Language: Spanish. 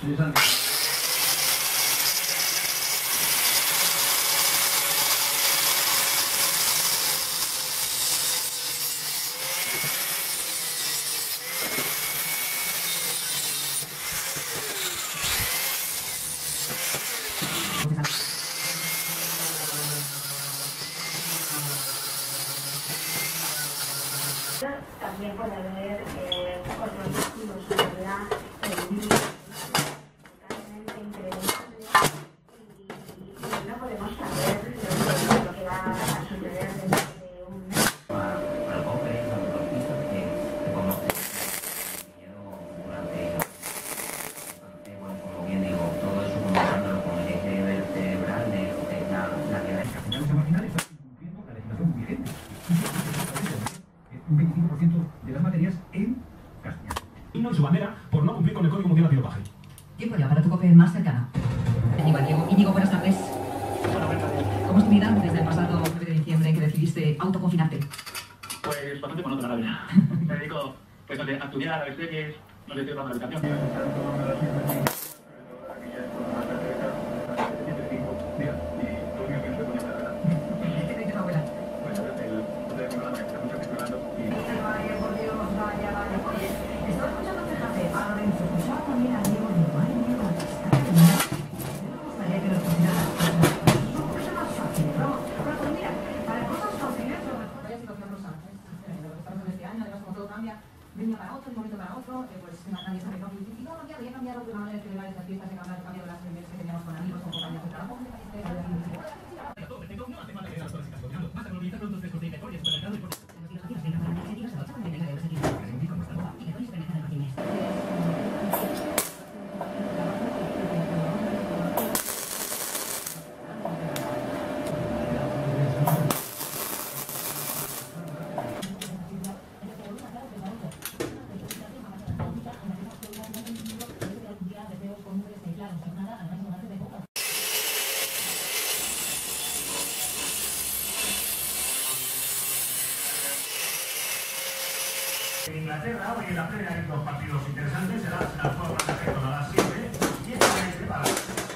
También puede haber otros estilos sobre la incrementable y no podemos saber lo que va a suceder dentro de un mes. Al cofre, a los artistas que conocen durante bueno, como bien digo, todo eso comentándolo con el eje vertebral de lo que es la guerra. La Central Marginal está incumpliendo la legislación vigente. Un 25% de las materias en castellano. Y su bandera por no cumplir con el Código Mundial Antidopaje. Tiempo ya para tu COPE más cercana. Íñigo, buenas tardes. ¿Cómo es tu vida desde el pasado 9 de diciembre en que decidiste autoconfinarte? Pues bastante monótona, la verdad. Me dedico pues, a estudiar, a ver series, no sé si la educación. De un día para otro, de un momento para otro, pues nadie sabe, ¿no? Y no, voy a cambiar de una manera que le va a estas fiestas, he cambiado las reuniones que teníamos con amigos, con compañeros de trabajo, me parece no hace falta que las cosas sigan funcionando. Basta con utilizar productos frescos de Intercor y el supermercado y por eso. En Inglaterra, hoy en la plena hay dos partidos interesantes, será la Fórmula 1 a las 7 y el para